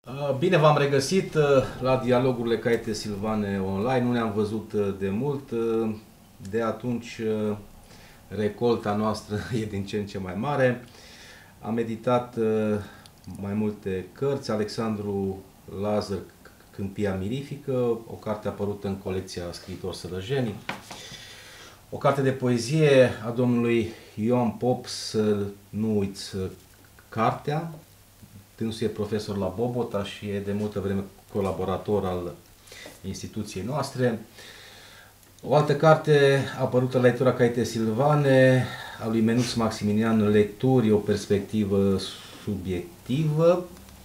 Bine v-am regăsit la dialogurile Caete Silvane online. Nu ne-am văzut de mult. De atunci recolta noastră e din ce în ce mai mare. Am editat mai multe cărți. Alexandru Lazar, Câmpia Mirifică, o carte apărută în colecția Scriitori Sălăjeni. O carte de poezie a domnului Ioan Pop, Să nu uiți cartea. Dânsul e profesor la Bobota și e de multă vreme colaborator al instituției noastre. O altă carte apărută la editura Caete Silvane, a lui Menuț Maximilian, Lecturi, o perspectivă subiectivă.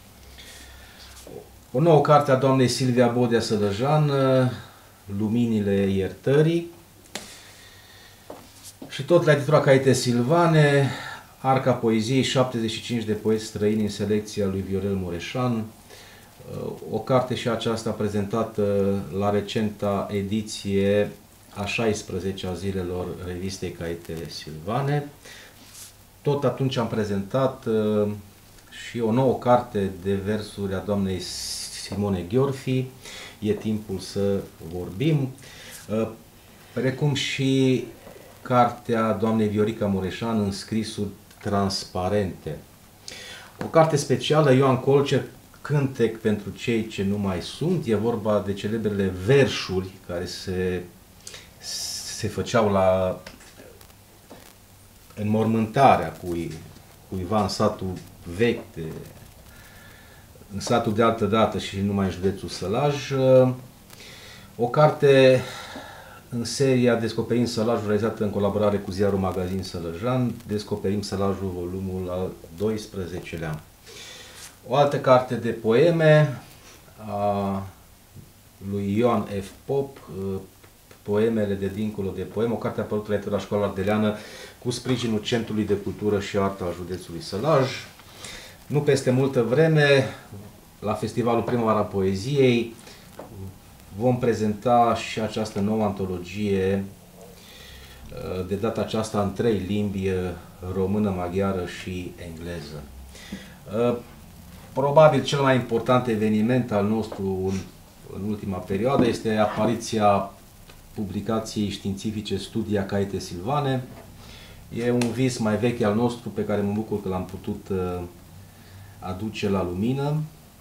O nouă carte a doamnei Silvia Bodea Sălăjan, Luminile iertării. Și tot la editura Caete Silvane, Arca Poeziei, 75 de poeți străini în selecția lui Viorel Mureșan. O carte și aceasta prezentată la recenta ediție a 16-a zilelor revistei Caete Silvane. Tot atunci am prezentat și o nouă carte de versuri a doamnei Simone Gheorfi, E timpul să vorbim, precum și cartea doamnei Viorica Mureșan, În scrisuri transparente. O carte specială, Ioan Colcer, Cântec pentru cei ce nu mai sunt. E vorba de celebrele versuri care se făceau la înmormântarea cuiva în satul vechi, în satul de altă dată și numai în județul Sălaj. O carte în seria Descoperim Sălajul, realizată în colaborare cu ziarul Magazin Sălăjan, Descoperim Sălajul, volumul al 12-lea. O altă carte de poeme a lui Ioan F. Pop, Poemele de dincolo de poem, o carte apărută la editura Școala Ardeleană cu sprijinul Centrului de Cultură și Artă al județului Sălaj. Nu peste multă vreme, la Festivalul Primăvara Poeziei, vom prezenta și această nouă antologie, de data aceasta în 3 limbi, română, maghiară și engleză. Probabil cel mai important eveniment al nostru în ultima perioadă este apariția publicației științifice Studia Caete Silvane. E un vis mai vechi al nostru pe care mă bucur că l-am putut aduce la lumină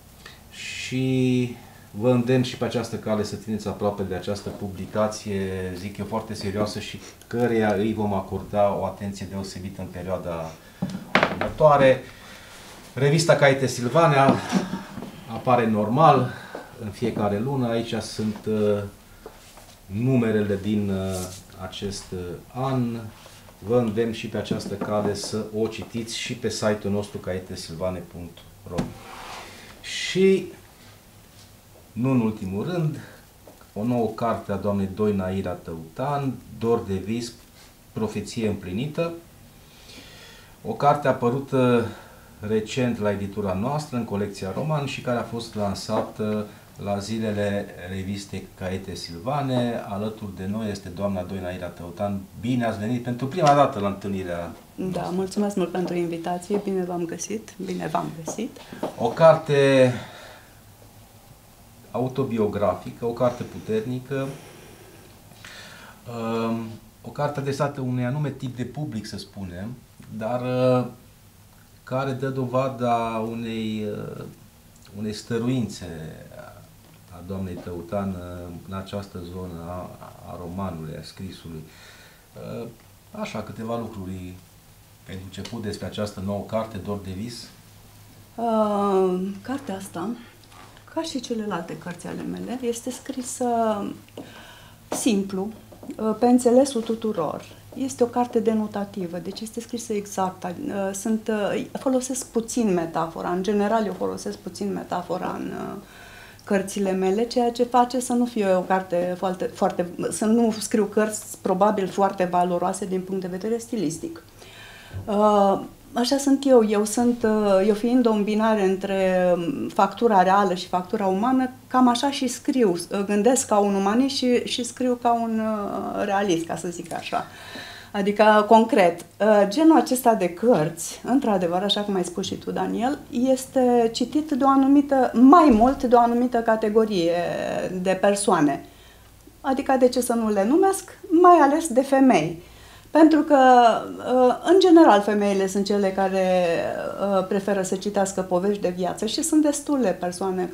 și vă îndemn și pe această cale să țineți aproape de această publicație, zic eu, foarte serioasă și căreia îi vom acorda o atenție deosebită în perioada următoare. Revista Caete Silvane apare normal în fiecare lună. Aici sunt numerele din acest an. Vă îndemn și pe această cale să o citiți și pe site-ul nostru caetesilvane.ro. Și nu în ultimul rând, o nouă carte a doamnei Doina Ira Tăutan, Dor de vis, profeție împlinită. O carte apărută recent la editura noastră, în colecția Roman, și care a fost lansată la zilele revistei Caete Silvane. Alături de noi este doamna Doina Ira Tăutan. Bine ați venit pentru prima dată la întâlnirea noastră. Da, mulțumesc mult pentru invitație. Bine v-am găsit. Bine v-am găsit. O carte autobiografică, o carte puternică, o carte adresată unui anume tip de public, să spunem, dar care dă dovada unei stăruințe a doamnei Tăutan în această zonă a romanului, a scrisului. Așa, câteva lucruri pentru început despre această nouă carte, Dor de vis. Cartea asta, ca și celelalte cărți ale mele, este scrisă simplu, pe înțelesul tuturor. Este o carte denotativă, deci este scrisă exact. Folosesc puțin metafora, în general eu folosesc puțin metafora în cărțile mele, ceea ce face să nu fie o carte să nu scriu cărți probabil foarte valoroase din punct de vedere stilistic. Așa sunt eu. Eu fiind o îmbinare între factura reală și factura umană, cam așa și scriu. Gândesc ca un umanist și scriu ca un realist, ca să zic așa. Adică, concret, genul acesta de cărți, într-adevăr, așa cum ai spus și tu, Daniel, este citit de o anumită, mai mult de o anumită categorie de persoane. Adică, de ce să nu le numesc, mai ales de femei. Pentru că, în general, femeile sunt cele care preferă să citească povești de viață și sunt destule persoane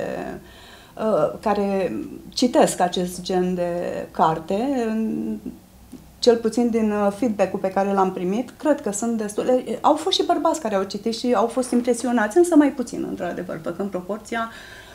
care citesc acest gen de carte. Cel puțin din feedback-ul pe care l-am primit, cred că sunt destule. Au fost și bărbați care au citit și au fost impresionați, însă mai puțin, într-adevăr, pentru că în proporția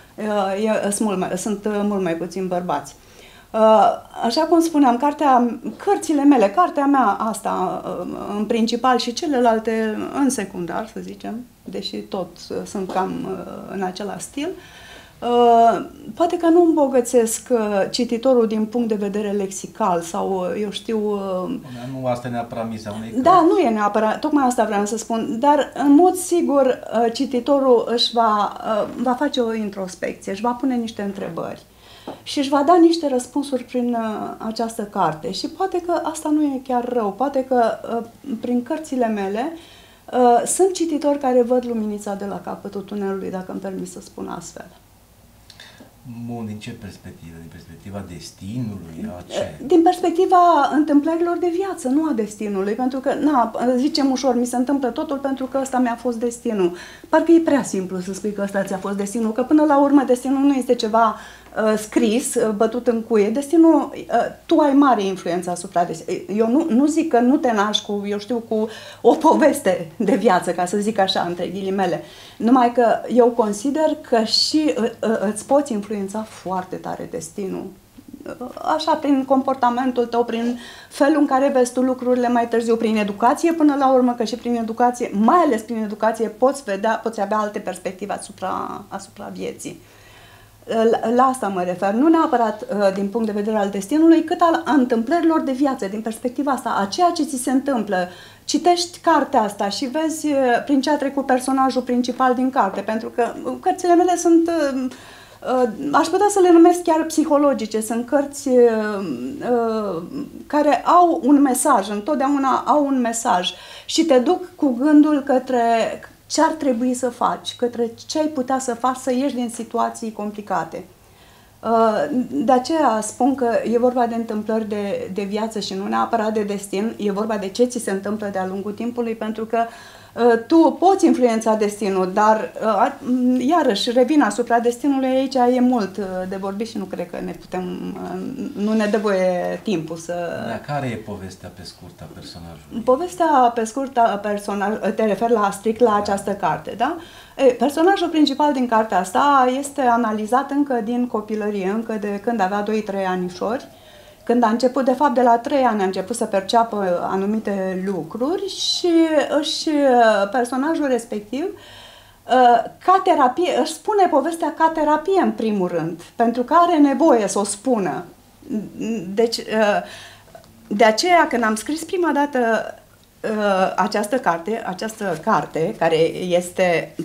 sunt mult mai puțini bărbați. Așa cum spuneam, cărțile mele, cartea mea asta în principal și celelalte în secundar, să zicem, deși tot sunt cam în același stil, poate că nu îmbogățesc cititorul din punct de vedere lexical sau, eu știu... Nu asta e neapărat misa unei cărți. Da, nu e neapărat, tocmai asta vreau să spun, dar în mod sigur cititorul își va face o introspecție, își va pune niște întrebări și își va da niște răspunsuri prin această carte. Și poate că asta nu e chiar rău, poate că prin cărțile mele sunt cititori care văd luminița de la capătul tunelului, dacă îmi permis să spun astfel. Bun, din ce perspectivă? Din perspectiva destinului? A ce? Din perspectiva întâmplărilor de viață, nu a destinului, pentru că, zicem ușor, mi se întâmplă totul pentru că ăsta mi-a fost destinul. Parcă e prea simplu să spui că ăsta ți-a fost destinul, că până la urmă destinul nu este ceva scris, bătut în cuie. Destinul, tu ai mare influență asupra destinului. Eu nu zic că nu te naști cu, eu știu, cu o poveste de viață, ca să zic așa, între ghilimele. Numai că eu consider că și îți poți influența foarte tare destinul. Așa, prin comportamentul tău, prin felul în care vezi tu lucrurile mai târziu, prin educație, până la urmă, că și prin educație, mai ales prin educație, poți avea alte perspective asupra vieții. La asta mă refer, nu neapărat din punct de vedere al destinului, cât al întâmplărilor de viață, din perspectiva asta, a ceea ce ți se întâmplă. Citești cartea asta și vezi prin ce a trecut personajul principal din carte, pentru că cărțile mele sunt, aș putea să le numesc chiar psihologice, sunt cărți care au un mesaj, întotdeauna au un mesaj și te duc cu gândul către ce ar trebui să faci, către ce ai putea să faci să ieși din situații complicate. De aceea spun că e vorba de întâmplări de viață și nu neapărat de destin, e vorba de ce ți se întâmplă de-a lungul timpului, pentru că tu poți influența destinul, dar iarăși revin asupra destinului, aici e mult de vorbit și nu cred că nu ne dă voie timpul să... Dar care e povestea pe scurt a personajului? Povestea pe scurt a personajului, te referi strict la această carte, da? Personajul principal din cartea asta este analizat încă din copilărie, încă de când avea 2-3 anișori, când a început, de fapt de la 3 ani a început să perceapă anumite lucruri și personajul respectiv ca terapie, își spune povestea ca terapie în primul rând, pentru că are nevoie să o spună. Deci, de aceea când am scris prima dată această carte, care este,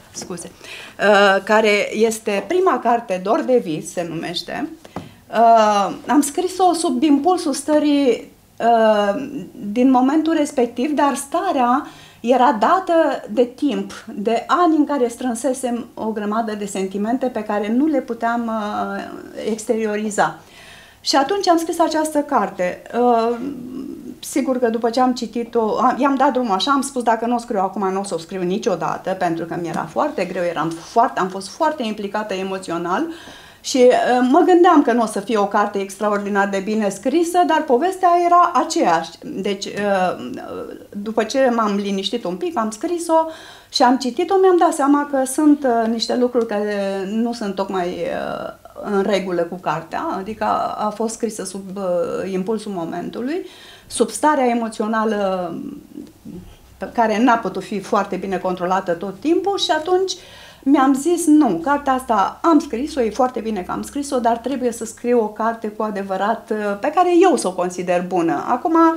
care este prima carte, Dor de vis se numește, am scris-o sub impulsul stării din momentul respectiv, dar starea era dată de timp, de ani în care strânsesem o grămadă de sentimente pe care nu le puteam exterioriza. Și atunci am scris această carte. Sigur că după ce am citit-o, i-am dat drumul așa, am spus dacă nu o scriu acum, nu o să o scriu niciodată, pentru că mi-era foarte greu, am fost foarte implicată emoțional și mă gândeam că nu o să fie o carte extraordinar de bine scrisă, dar povestea era aceeași. Deci, după ce m-am liniștit un pic, am scris-o și am citit-o, mi-am dat seama că sunt niște lucruri care nu sunt tocmai în regulă cu cartea, adică a fost scrisă sub impulsul momentului, sub starea emoțională care n-a putut fi foarte bine controlată tot timpul și atunci mi-am zis, nu, cartea asta am scris-o, e foarte bine că am scris-o, dar trebuie să scriu o carte cu adevărat pe care eu să o consider bună. Acum,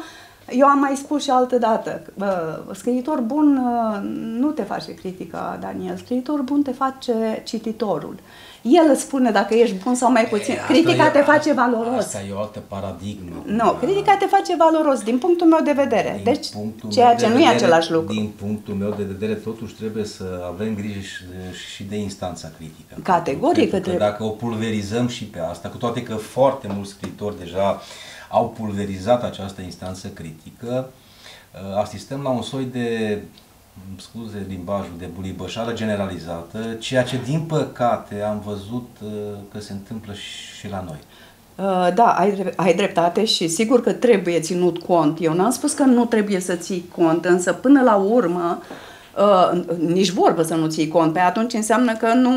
Eu am mai spus și altă dată, scriitor bun nu te face critica, Daniel, scriitor bun te face cititorul. El îți spune dacă ești bun sau mai puțin. Critica te face valoros. Asta e o altă paradigmă. Nu, critica te face valoros, din punctul meu de vedere. Deci, ceea ce nu e același lucru. Din punctul meu de vedere, totuși trebuie să avem grijă și de instanța critică. Categoric. Că dacă o pulverizăm și pe asta, cu toate că foarte mulți scriitori deja au pulverizat această instanță critică, asistăm la un soi de, scuze limbajul, de bulibășară generalizată, ceea ce din păcate am văzut că se întâmplă și la noi. Da, ai dreptate și sigur că trebuie ținut cont. Eu n-am spus că nu trebuie să ții cont, însă până la urmă nici vorbă să nu ții cont. Pe atunci înseamnă că nu...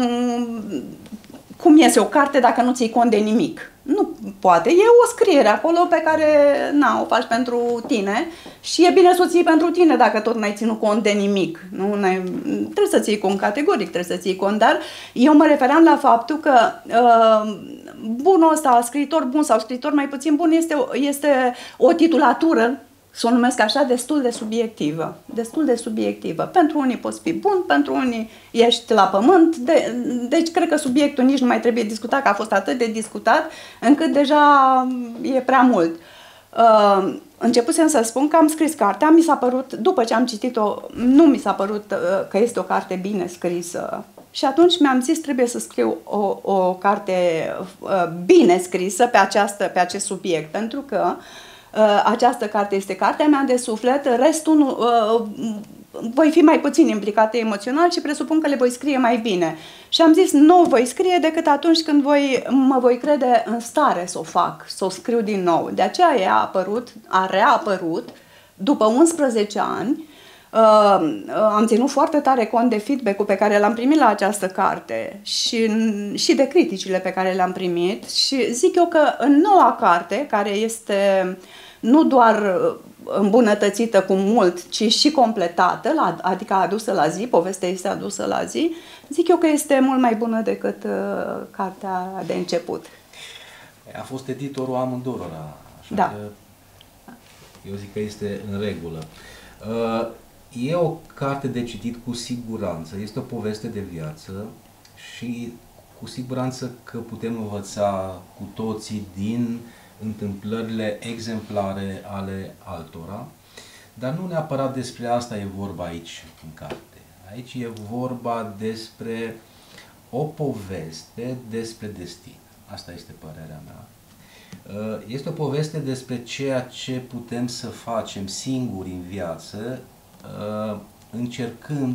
Cum iese o carte dacă nu ții cont de nimic? Nu poate. E o scriere acolo pe care o faci pentru tine și e bine să o ții pentru tine dacă tot n-ai ținut cont de nimic. Trebuie să ții cont categoric, trebuie să ții cont, dar eu mă referam la faptul că bunul ăsta, scriitor bun sau scriitor mai puțin bun, este o titulatură, să o numesc așa, destul de subiectivă. Destul de subiectivă. Pentru unii poți fi bun, pentru unii ești la pământ. Deci cred că subiectul nici nu mai trebuie discutat, că a fost atât de discutat, încât deja e prea mult. Începusem să spun că am scris cartea, mi s-a părut, după ce am citit-o, nu mi s-a părut că este o carte bine scrisă. Și atunci mi-am zis, trebuie să scriu o carte bine scrisă pe acest subiect, pentru că această carte este cartea mea de suflet, restul voi fi mai puțin implicată emoțional și presupun că le voi scrie mai bine. Și am zis, nu o voi scrie decât atunci când mă voi crede în stare să o fac, să o scriu din nou. De aceea a reapărut după 11 ani. Am ținut foarte tare cont de feedback-ul pe care l-am primit la această carte și de criticile pe care le-am primit și zic eu că în noua carte, care este nu doar îmbunătățită cu mult, ci și completată, adică adusă la zi, povestea este adusă la zi, zic eu că este mult mai bună decât cartea de început. A fost editorul amândurora, așa da. Că eu zic că este în regulă. E o carte de citit cu siguranță, este o poveste de viață și cu siguranță că putem învăța cu toții din întâmplările exemplare ale altora, dar nu neapărat despre asta e vorba aici în carte. Aici e vorba despre o poveste despre destin. Asta este părerea mea. Este o poveste despre ceea ce putem să facem singuri în viață, încercând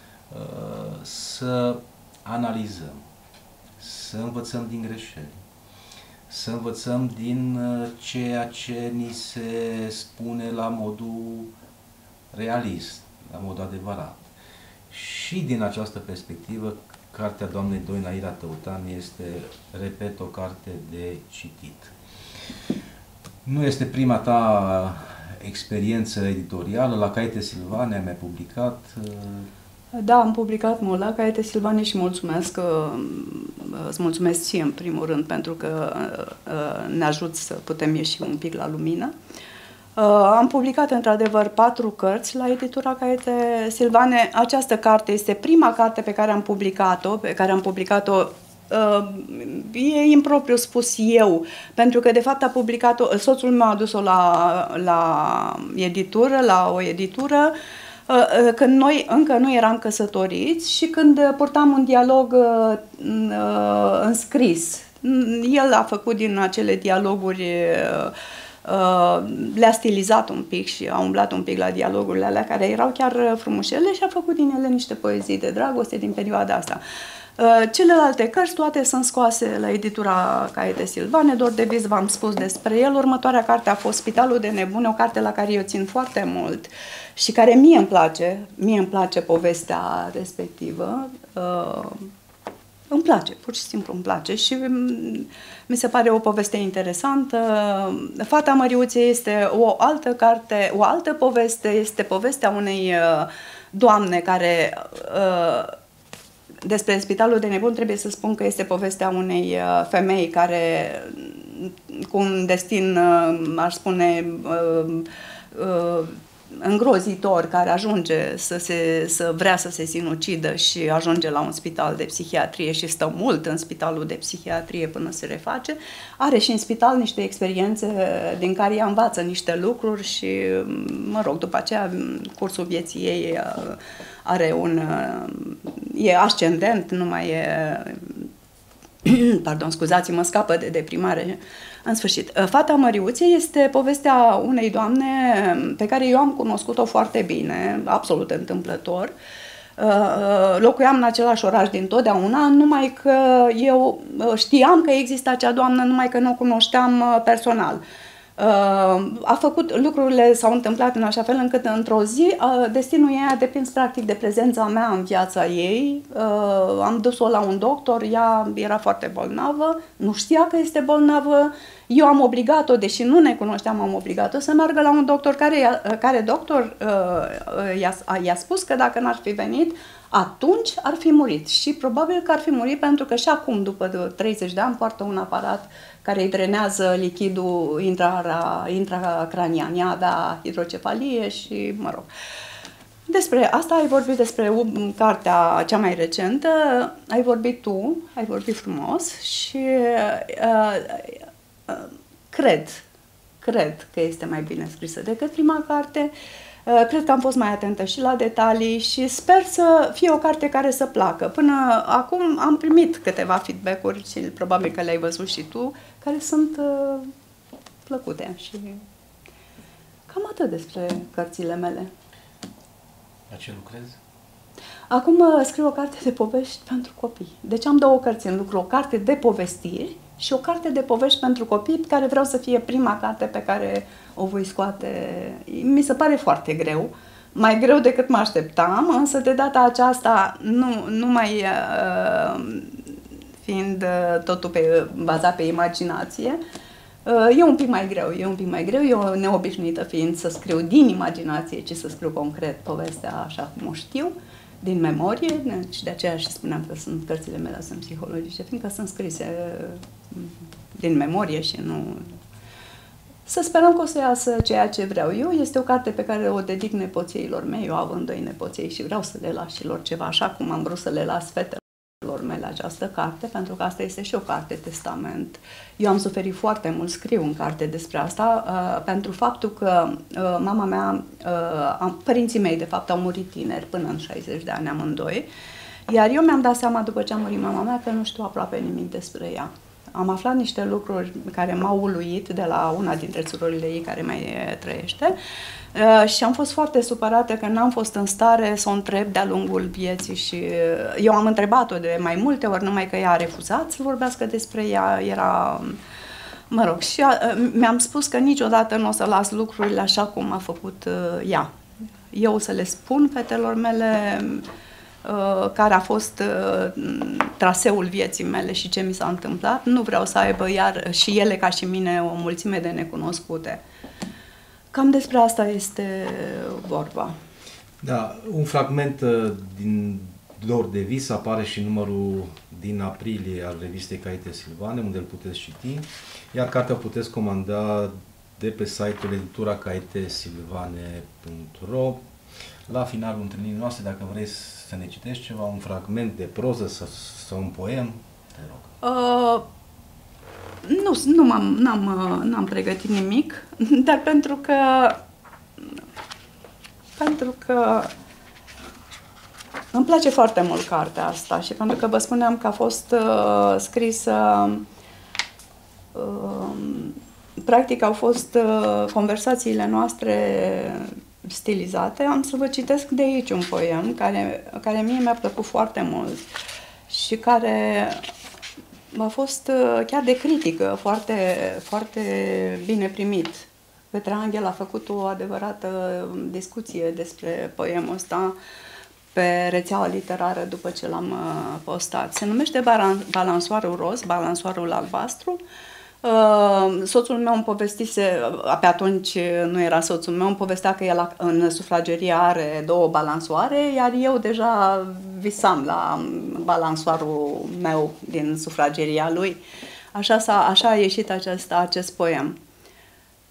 să analizăm, să învățăm din greșeli, să învățăm din ceea ce ni se spune la modul realist, la modul adevărat. Și din această perspectivă, cartea doamnei Doina Ira Tăutan este, repet, o carte de citit. Nu este prima ta experiență editorială, la Caiete Silvane am mai publicat? Da, am publicat mult la Caiete Silvane și mulțumesc, îți mulțumesc ție în primul rând pentru că ne ajut să putem ieși un pic la lumină. Am publicat într-adevăr 4 cărți la editura Caiete Silvane. Această carte este prima carte pe care am publicat-o, e impropriu spus eu, pentru că de fapt a publicat-o, soțul meu a adus-o la editură, la o editură, când noi încă nu eram căsătoriți și când purtam un dialog înscris. El a făcut din acele dialoguri, le-a stilizat un pic și a umblat un pic la dialogurile alea care erau chiar frumușele și a făcut din ele niște poezii de dragoste din perioada asta. Celelalte cărți toate sunt scoase la editura Caiete Silvane, Dor de vis v-am spus despre el. Următoarea carte a fost Spitalul de nebune, o carte la care eu țin foarte mult și care mie îmi place povestea respectivă. Îmi place, pur și simplu îmi place și mi se pare o poveste interesantă. Fata Măriuței este o altă carte, o altă poveste, este povestea unei doamne care... Despre Spitalul de nebuni trebuie să spun că este povestea unei femei care, cu un destin, aș spune, îngrozitor, care ajunge să vrea să se sinucidă și ajunge la un spital de psihiatrie și stă mult în spitalul de psihiatrie până se reface, are și în spital niște experiențe din care ea învață niște lucruri și, mă rog, după aceea, cursul vieții ei are e ascendent, nu mai e... Pardon, scuzați-mă, scapă de deprimare. În sfârșit, Fata Măriuței este povestea unei doamne pe care eu am cunoscut-o foarte bine, absolut întâmplător. Locuiam în același oraș dintotdeauna, numai că eu știam că există acea doamnă, numai că nu o cunoșteam personal. Lucrurile s-au întâmplat în așa fel încât într-o zi destinul ei a depins practic de prezența mea în viața ei. Am dus-o la un doctor, ea era foarte bolnavă, nu știa că este bolnavă. Eu am obligat-o, deși nu ne cunoșteam, am obligat-o să meargă la un doctor care doctor i-a spus că dacă n-ar fi venit, atunci ar fi murit. Și probabil că ar fi murit pentru că și acum, după 30 de ani, poartă un aparat care îi drenează lichidul intracranian. Ea avea hidrocefalie și, mă rog. Despre asta ai vorbit, despre cartea cea mai recentă, ai vorbit tu, ai vorbit frumos și cred că este mai bine scrisă decât prima carte. Cred că am fost mai atentă și la detalii și sper să fie o carte care să placă. Până acum am primit câteva feedback-uri și probabil că le-ai văzut și tu, care sunt plăcute și cam atât despre cărțile mele. La ce lucrezi? Acum scriu o carte de povești pentru copii. Deci am două cărți în lucru, o carte de povestiri și o carte de povești pentru copii, care vreau să fie prima carte pe care o voi scoate. Mi se pare foarte greu, mai greu decât mă așteptam, însă de data aceasta, nu mai fiind totul bazat pe imaginație, e un pic mai greu, eu neobișnuită fiind să scriu din imaginație, ci să scriu concret povestea așa cum o știu, din memorie, și de aceea și spuneam că cărțile mele sunt psihologice, fiindcă sunt scrise din memorie și nu... Să sperăm că o să iasă ceea ce vreau eu. Este o carte pe care o dedic nepoțiilor mei, eu având 2 nepoței și vreau să le las și lor ceva, așa cum am vrut să le las fetelor mele această carte, pentru că asta este și o carte testament. Eu am suferit foarte mult, scriu în carte despre asta, pentru faptul că mama mea, părinții mei de fapt au murit tineri, până în 60 de ani amândoi, iar eu mi-am dat seama după ce a murit mama mea că nu știu aproape nimic despre ea. Am aflat niște lucruri care m-au uluit de la una dintre surorile ei care mai trăiește și am fost foarte supărată că n-am fost în stare să o întreb de-a lungul vieții și eu am întrebat-o de mai multe ori, numai că ea a refuzat să vorbească despre ea, era... Mă rog, și mi-am spus că niciodată nu o să las lucrurile așa cum a făcut ea. Eu o să le spun fetelor mele care a fost traseul vieții mele și ce mi s-a întâmplat. Nu vreau să aibă iar și ele ca și mine o mulțime de necunoscute. Cam despre asta este vorba. Da, un fragment din Dor de vis apare și numărul din aprilie al revistei Caete Silvane, unde îl puteți citi, iar cartea o puteți comanda de pe site-ul edituracaetesilvane.ro. La finalul întâlnirii noastre, dacă vrei să ne citești ceva, un fragment de proză sau un poem, te rog. N-am pregătit nimic, dar pentru că îmi place foarte mult cartea asta și pentru că vă spuneam că a fost scrisă, practic au fost conversațiile noastre stilizate, am să vă citesc de aici un poem care mie mi-a plăcut foarte mult și care a fost chiar de critică, foarte, foarte bine primit. Petre Angel a făcut o adevărată discuție despre poemul ăsta pe rețeaua literară după ce l-am postat. Se numește Balansoarul roz, balansoarul albastru. Soțul meu îmi povestise, pe atunci nu era soțul meu, îmi povestea că el în sufragerie are 2 balansoare, iar eu deja visam la balansoarul meu din sufrageria lui. Așa a ieșit acest poem.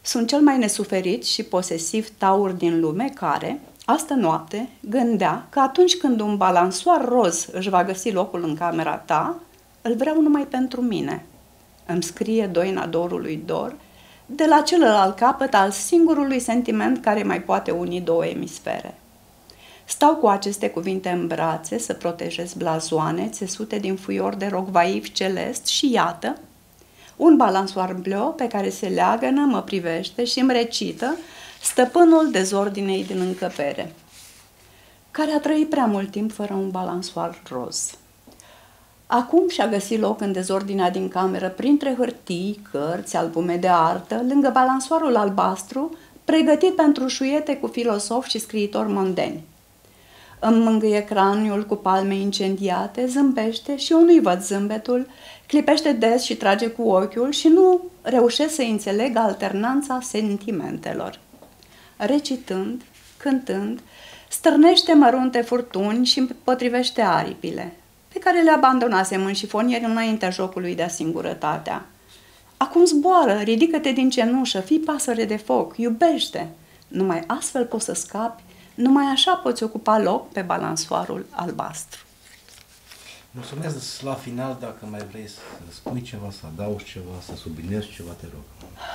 Sunt cel mai nesuferit și posesiv taur din lume care, astă noapte, gândea că atunci când un balansoar roz își va găsi locul în camera ta, îl vreau numai pentru mine. Îmi scrie doina dorului dor, de la celălalt capăt al singurului sentiment care mai poate uni două emisfere. Stau cu aceste cuvinte în brațe să protejez blazoane țesute din fuior de rogvaiv celest și iată, un balansoar bleu pe care se leagănă mă privește și îmi recită stăpânul dezordinei din încăpere, care a trăit prea mult timp fără un balansoar roz. Acum și-a găsit loc în dezordinea din cameră printre hârtii, cărți, albume de artă, lângă balansoarul albastru, pregătit pentru șuiete cu filosofi și scriitori mondeni. Îmi mângâie craniul cu palme incendiate, zâmbește și eu nu-i văd zâmbetul, clipește des și trage cu ochiul și nu reușesc să înțeleg alternanța sentimentelor. Recitând, cântând, stârnește mărunte furtuni și împotrivește aripile, pe care le abandonasem în șifonier înaintea jocului de-a singurătatea. Acum zboară, ridică-te din cenușă, fii pasăre de foc, iubește. Numai astfel poți să scapi, numai așa poți ocupa loc pe balansoarul albastru. Mulțumesc. La final, dacă mai vrei să spui ceva, să adaugi ceva, să subliniezi ceva, te rog.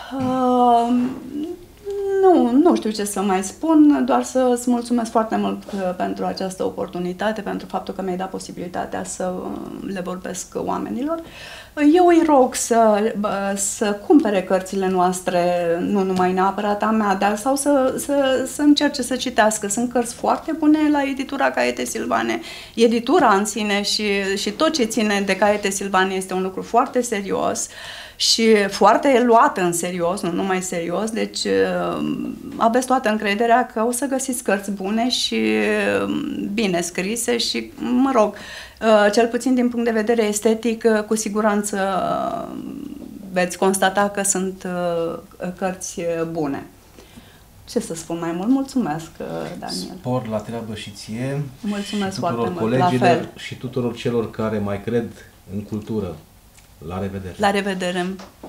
Nu știu ce să mai spun, doar să-ți mulțumesc foarte mult pentru această oportunitate, pentru faptul că mi-ai dat posibilitatea să le vorbesc oamenilor. Eu îi rog să cumpere cărțile noastre, nu numai neapărat a mea, dar sau să încerce să citească. Sunt cărți foarte bune la editura Caiete Silvane. Editura în sine și tot ce ține de Caiete Silvane este un lucru foarte serios și foarte luat în serios, nu numai serios, deci aveți toată încrederea că o să găsiți cărți bune și bine scrise și, mă rog, cel puțin din punct de vedere estetic, cu siguranță veți constata că sunt cărți bune. Ce să spun mai mult? Mulțumesc, Daniel. Spor la treabă și ție. Mulțumesc și foarte mult, colegilor, la fel. și tuturor celor care mai cred în cultură. La revedere! La revedere!